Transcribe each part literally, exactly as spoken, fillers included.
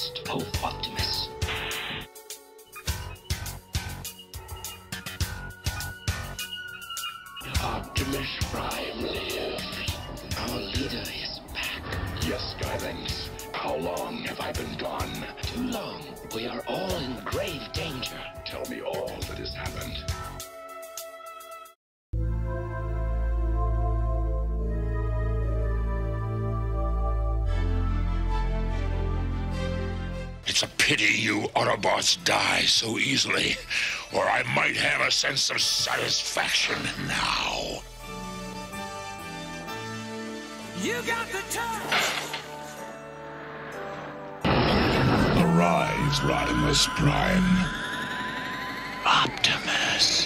ghost of Optimus. Optimus Prime lives. Our leader is back. Yes, Skylynx. How long have I been gone? Too long. We are all in grave danger. Tell me all that has happened. It's a pity you Autobots die so easily, or I might have a sense of satisfaction now. You got the touch! Arise, Rodimus Prime. Optimus.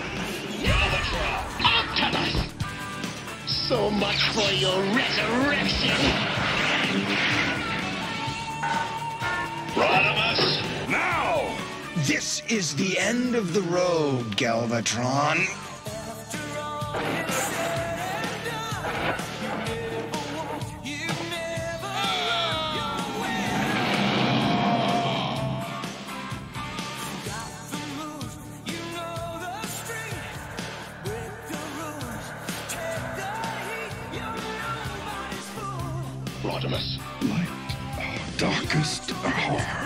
Optimus! So much for your resurrection! Rodimus, now! This is the end of the road, Galvatron. Rodimus. Light our darkest hour.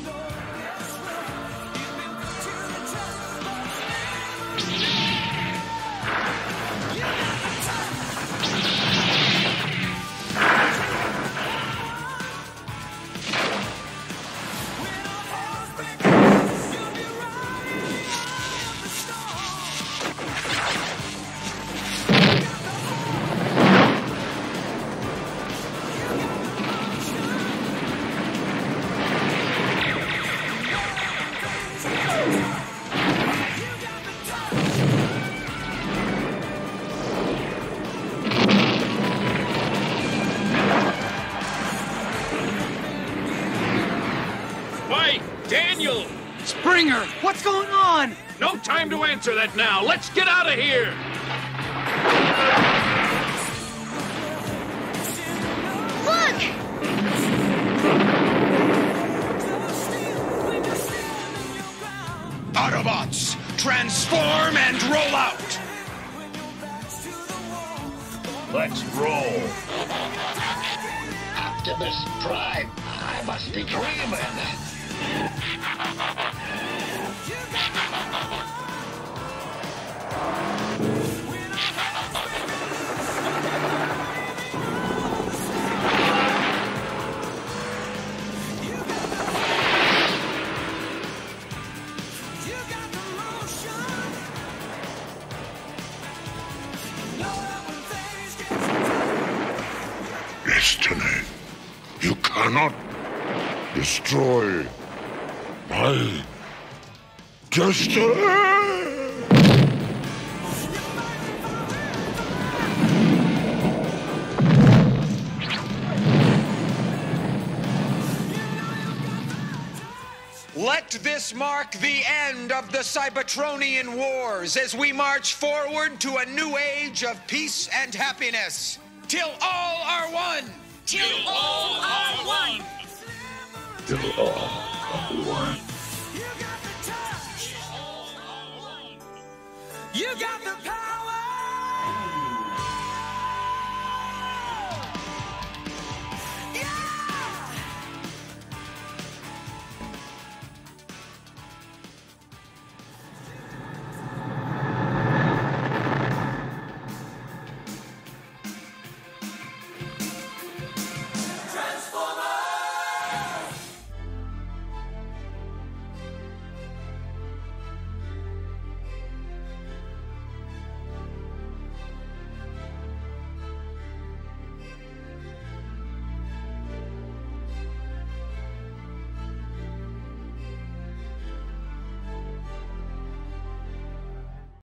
Daniel! Springer, what's going on? No time to answer that now. Let's get out of here! Look! Autobots, transform and roll out! Let's roll. Optimus Prime. I must be dreaming. Destiny. You cannot destroy my destiny. Let this mark the end of the Cybertronian Wars as we march forward to a new age of peace and happiness. Till all are one! Till all are one! Till all are one. You got the touch! You got the power!